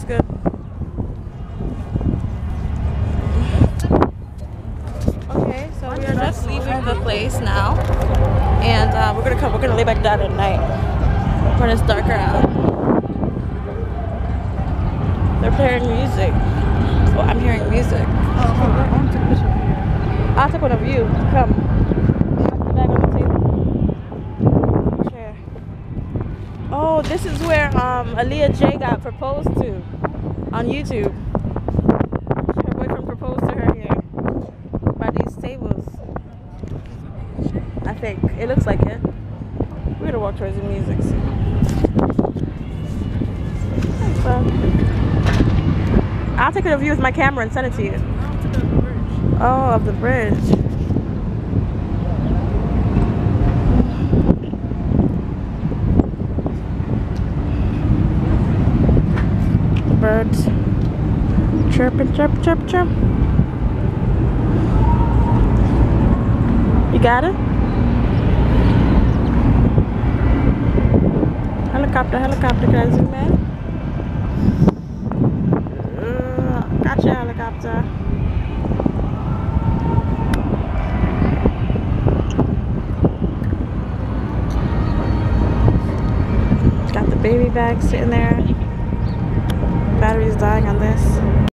good. Okay, so we are just leaving the place now, and we're gonna lay back down at night when it's darker out. They're playing music. Well, I'm hearing music. I'll take one of you. Come. The bag on the table. Chair. Oh, this is where Aaliyah J got proposed to on YouTube. Her boyfriend proposed to her here by these tables. I think it looks like it. We're gonna walk towards the music. So, I'll take a view with my camera and send it to you. Oh, of the bridge. Birds chirping, chirp, chirp, chirp. You got it? Helicopter, helicopter, can I zoom in? Gotcha, helicopter. Got the baby bag sitting there. Battery's dying on this.